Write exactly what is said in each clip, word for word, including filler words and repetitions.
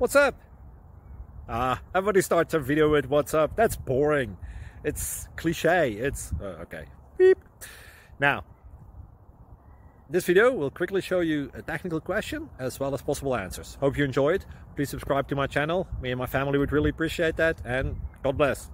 What's up? Ah, everybody starts a video with what's up. That's boring. It's cliche. It's uh, okay. Beep. Now, this video will quickly show you a technical question as well as possible answers. Hope you enjoyed. Please subscribe to my channel. Me and my family would really appreciate that, and God bless.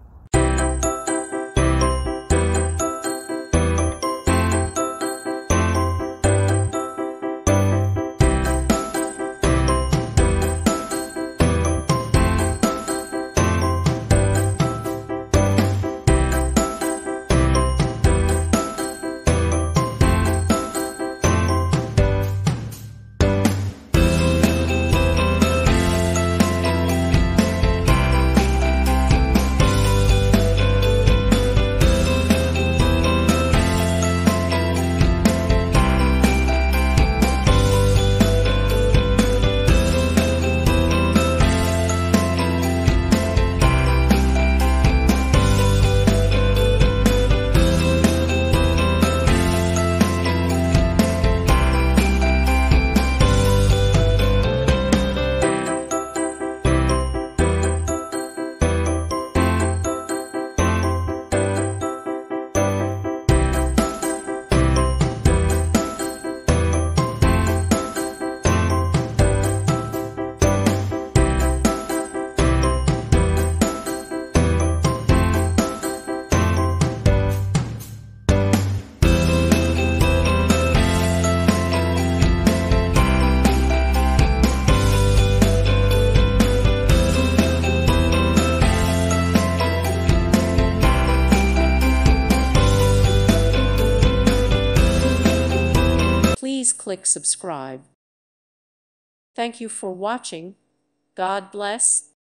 Please click subscribe. Thank you for watching. God bless.